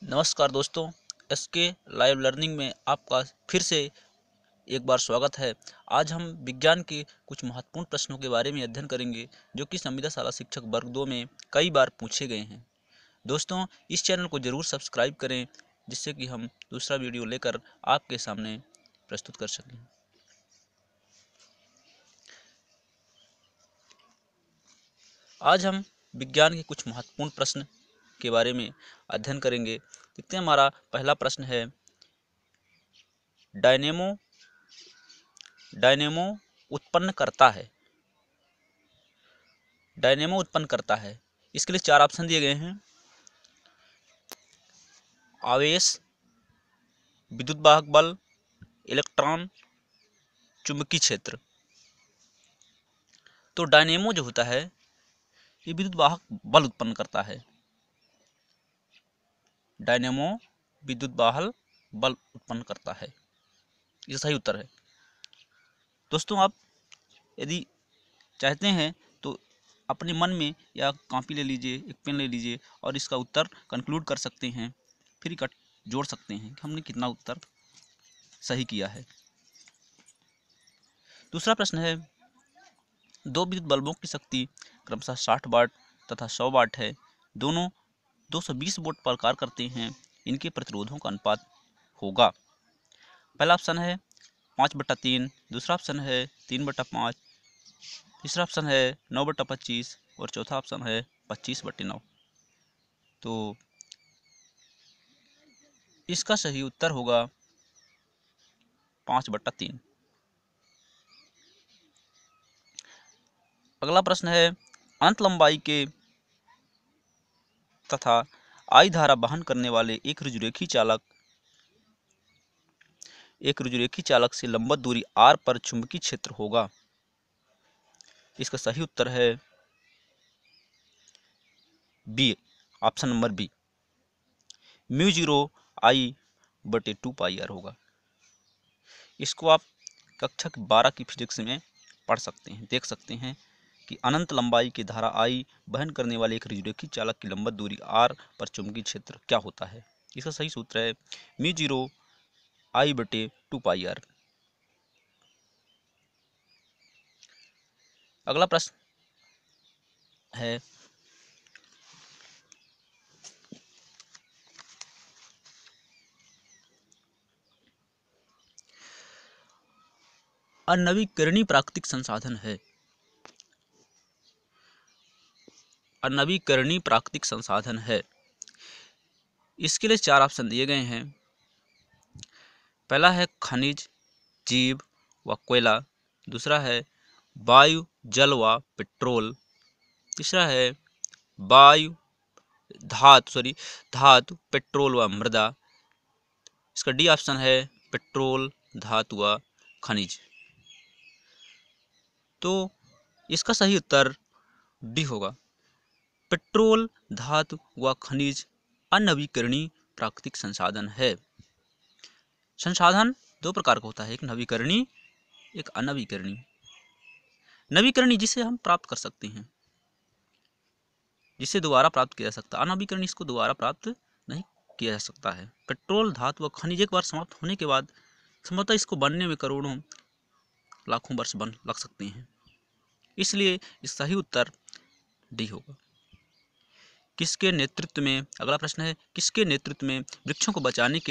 नमस्कार दोस्तों, SK. Live learning में आपका फिर से एक बार स्वागत है। आज हम विज्ञान के कुछ महत्वपूर्ण प्रश्नों के बारे में अध्ययन करेंगे जो कि संविदा शाला शिक्षक वर्ग 2 में कई बार पूछे गए हैं। दोस्तों, इस चैनल को जरूर सब्सक्राइब करें जिससे कि हम दूसरा वीडियो लेकर आपके सामने प्रस्तुत कर सकें। आज हम विज्ञान के कुछ महत्वपूर्ण प्रश्न के बारे में अध्ययन करेंगे। देखते हैं, हमारा पहला प्रश्न है, डायनेमो उत्पन्न करता है। डायनेमो उत्पन्न करता है, इसके लिए 4 ऑप्शन दिए गए हैं। आवेश, विद्युत वाहक बल, इलेक्ट्रॉन, चुंबकीय क्षेत्र। तो डायनेमो जो होता है ये विद्युत वाहक बल उत्पन्न करता है। डायनेमो विद्युत वाहक बल उत्पन्न करता है, ये सही उत्तर है। दोस्तों, आप यदि चाहते हैं तो अपने मन में या कॉपी ले लीजिए, एक पेन ले लीजिए और इसका उत्तर कंक्लूड कर सकते हैं, फिर जोड़ सकते हैं कि हमने कितना उत्तर सही किया है। दूसरा प्रश्न है, 2 विद्युत बल्बों की शक्ति क्रमशः 60 वाट तथा 100 वाट है। दोनों 220 वोल्ट पर कार्य करते हैं। इनके प्रतिरोधों का अनुपात होगा। पहला ऑप्शन है 5/3, दूसरा ऑप्शन है 3/5, तीसरा ऑप्शन है 9/25 और चौथा ऑप्शन है 25/9। तो इसका सही उत्तर होगा 5/3। अगला प्रश्न है, अनंत लंबाई के तथा आई धारा वहन करने वाले एक रुजुरेखी चालक से लंबवत दूरी r पर चुंबकीय क्षेत्र होगा। इसका सही उत्तर है B, option number B, μ0 I/2πr होगा। इसको आप कक्षा 12 की फिजिक्स में पढ़ सकते हैं, देख सकते हैं कि अनंत लंबाई की धारा I वहन करने वाले एक रुजुरेखी चालक की लंबवत दूरी r पर चुंबकीय क्षेत्र क्या होता है। इसका सही सूत्र है μ0 I/2πr। अगला प्रश्न है, अनवीकरणीय प्राकृतिक संसाधन है। अनवीकरणीय प्राकृतिक संसाधन है, इसके लिए 4 ऑप्शन दिए गए हैं। पहला है खनिज, जीव व कोयला, दूसरा है वायु, जल व पेट्रोल, तीसरा है वायु, धातु, पेट्रोल व मृदा। इसका डी ऑप्शन है पेट्रोल, धातु व खनिज। तो इसका सही उत्तर डी होगा। पेट्रोल, धातु व खनिज अनवीकरणीय प्राकृतिक संसाधन है। संसाधन 2 प्रकार का होता है, एक नवीकरणीय, एक अनवीकरणीय। नवीकरणीय जिसे हम प्राप्त कर सकते हैं, जिसे दोबारा प्राप्त किया जा सकता है। अनवीकरणीय इसको दोबारा प्राप्त नहीं किया जा सकता है। पेट्रोल, धातु व खनिज एक बार समाप्त होने के बाद संभवतः इसको बनने में करोड़ों लाखों वर्ष लग सकते हैं। इसलिए इस सही उत्तर डी होगा। किसके नेतृत्व में, अगला प्रश्न है, किसके नेतृत्व में वृक्षों को बचाने के